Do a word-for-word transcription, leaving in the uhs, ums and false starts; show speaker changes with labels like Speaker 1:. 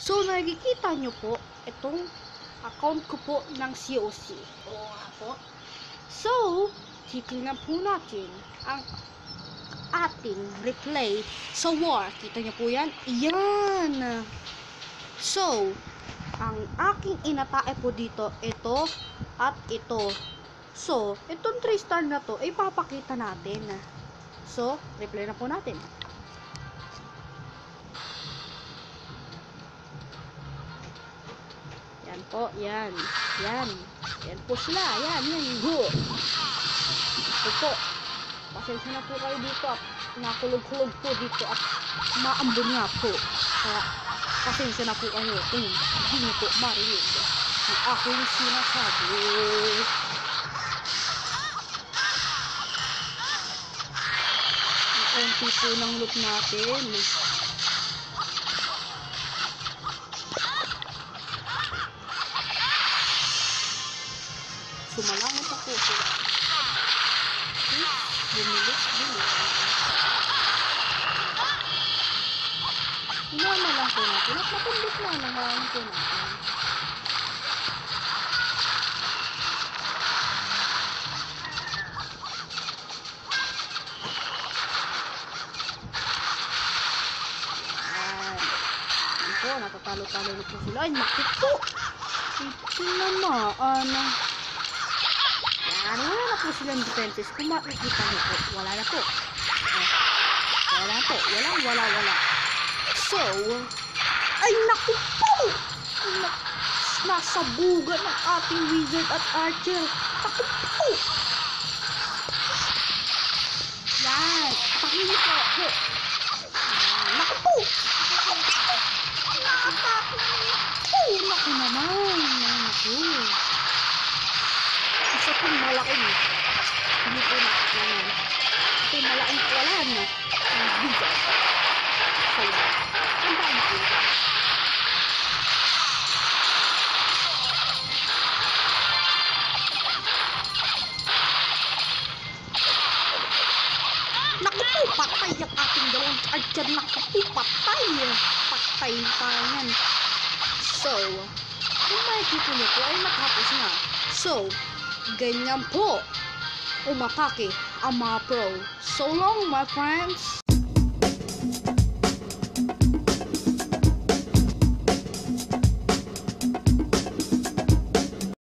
Speaker 1: So, nakikita nyo po, itong account ko po ng C O C. Oo nga po. So, titignan po natin ang ating replay sa war. Kita nyo po yan? Yan! So, ang aking inatae po dito, ito at ito. So, itong three star na to, ay papakita natin. So, replay na po natin. Yan po, yan. Yan. Yan po sila. Yan, yan. Go. Ito po. Pasensya na po kayo dito at nakulog-kulog po dito at maambon nga po. Kaya, pasensya na po kayo kung hindi nyo po marinig ang aking sinasabi. Ang konti po ng loot natin. Sumalangit ako sila. Bumilis, bumilis. Ilan na lang po natin. At napundot na naman po natin. Ayan. Ayan po, natatalo-talo na po sila. Ay, nakit po. Ito naman. Yan, wala na po silang defenses. Kung makikita nyo po, wala na po. Wala na po. Wala, wala, wala. So, ay naku po! Nasabugan ng ating wizard at archer. Naku po! Yan. Pakinggan po ako. Naku po! Nakatake po! Naku naman. Naku. Isa pong malaking. Hindi po nakakanan. Ito yung malaking kawalan. Ang wizard. So, ang dami po. Naku po, patay ang ating dalawang archer. Naku po, patay. Patay pa yan. So, kung makikita nyo po, ay natapos na. So, ganyan po umatake ang mga pro. So long, my friends.